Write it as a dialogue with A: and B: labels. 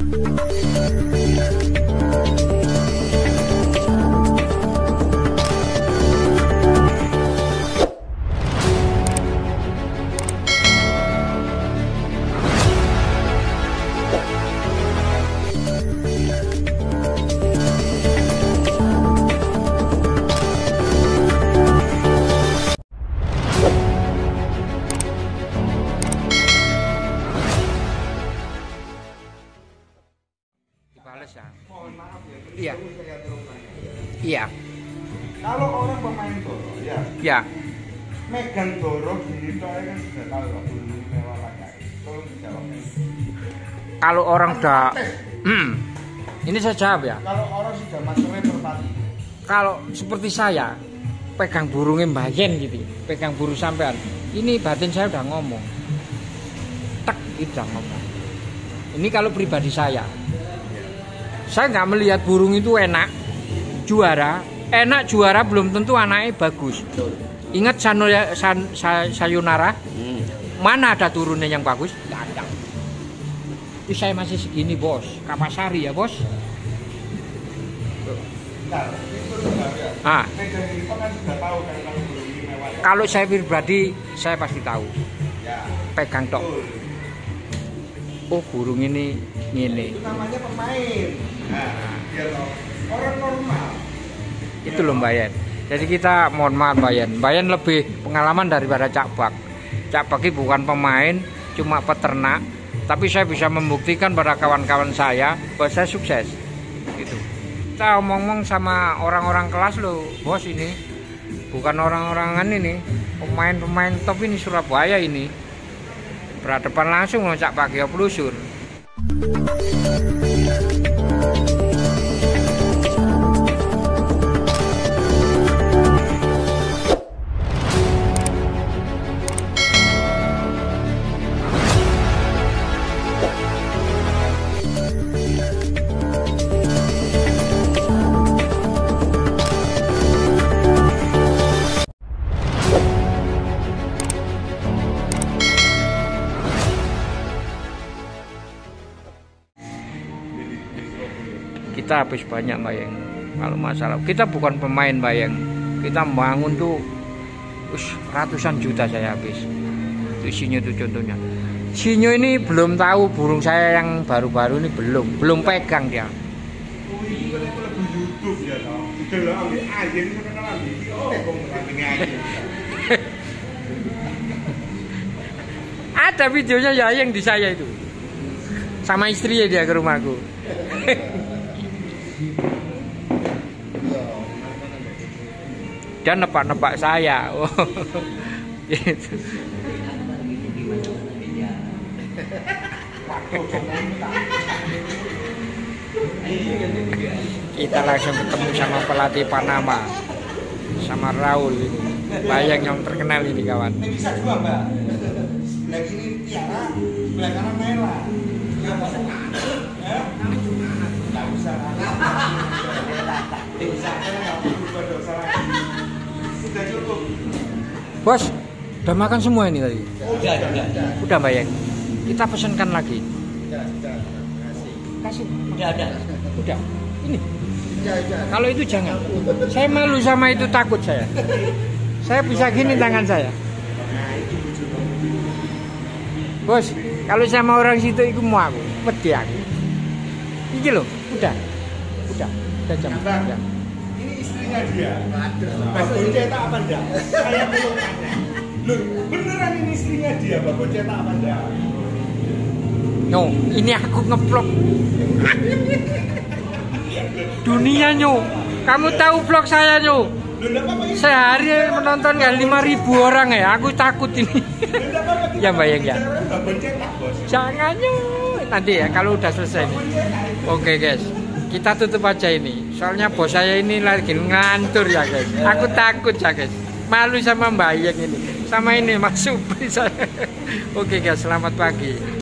A: Dibales ya.
B: Mohon maaf ya.
A: Iya.
B: Saya teruskan.
A: Iya.
B: Kalau orang pemain doro ya,
A: Ya.
B: megang doro gini toh kan sudah tahu lah dulu mewah lakai. Tolong dijawab.
A: Kalau orang udah ini saya jawab ya.
B: Kalau orang sudah masternya terpati.
A: Kalau seperti saya pegang burungnya mbayen gitu, pegang burung sampean. Ini batin saya udah ngomong. Tek gitu udah ngomong. Ini kalau pribadi saya nggak melihat burung itu enak, juara. Enak juara belum tentu anaknya bagus. Ingat sayonara? Mana ada turunnya yang bagus? Nggak ada. Ini saya masih segini bos, Kapasari ya bos.
B: Nah, itu benar ya. Megang ini kan sudah tahu kan kalau burung ini mewah.
A: Kalau saya pribadi, saya pasti tahu.
B: Ya.
A: Pegang tok. Oh burung ini.
B: Itu namanya pemain. Nah, biar orang normal.
A: Itu loh Mbak Yen. Jadi kita mohon maaf Mbak Yen. Mbak Yen lebih pengalaman daripada Cak Bak. Cak Bak ini bukan pemain, cuma peternak. Tapi saya bisa membuktikan pada kawan-kawan saya bahwa saya sukses. Gitu. Kita omong-omong sama orang-orang kelas loh, bos ini. Bukan orang-orangan ini. Pemain-pemain top ini Surabaya ini. Berhadapan langsung loh Cak Bak ya pelusur. Kita habis banyak Bayang. Kalau masalah kita bukan pemain Bayang, kita bangun tuh ratusan juta saya habis. Itu Sinyo itu contohnya. Sinyo ini belum tahu burung saya yang baru-baru ini belum pegang dia. Ada videonya ya yang di saya itu sama istrinya dia ke rumahku. Dan nebak-nebak saya. Oh, gitu. Kita langsung ketemu sama pelatih Panama, sama Raul ini. Bayang yang terkenal ini kawan.
B: Bisa dua Mbak. Sebelah kiri Tiara, sebelah kanan Naila. Nggak usah. Nggak usah. Sudah cukup.
A: Bos, udah makan semua ini tadi?
B: Udah.
A: Udah Bayang. Kita pesankan lagi.
B: Udah.
A: Kasih.
B: Udah.
A: Udah. Ini.
B: Udah.
A: Kalau itu jangan. Saya malu sama itu, takut saya. Saya bisa gini tangan saya. Bos, kalau sama orang situ itu mau aku, wedi aku. Iki loh, udah jam. Udah.
B: Ini istrinya dia. Bapak cetak apa enggak? Saya belum tanya. Loh, beneran ini istrinya dia, Bapak cetak apa enggak?
A: No, ini aku ngeblok. Dunia nyo. Kamu tahu vlog saya nyo? Sehari menonton nggak 5.000 orang ya. Aku takut ini. Ya Bayang ya. Jangan nyo. Nanti ya kalau udah selesai nih. Oke guys, kita tutup aja ini. Soalnya bos saya ini lagi ngantur ya guys. Aku takut ya guys. Malu sama Bayang ini. Sama ini Mas Supri saya. Oke guys, selamat pagi.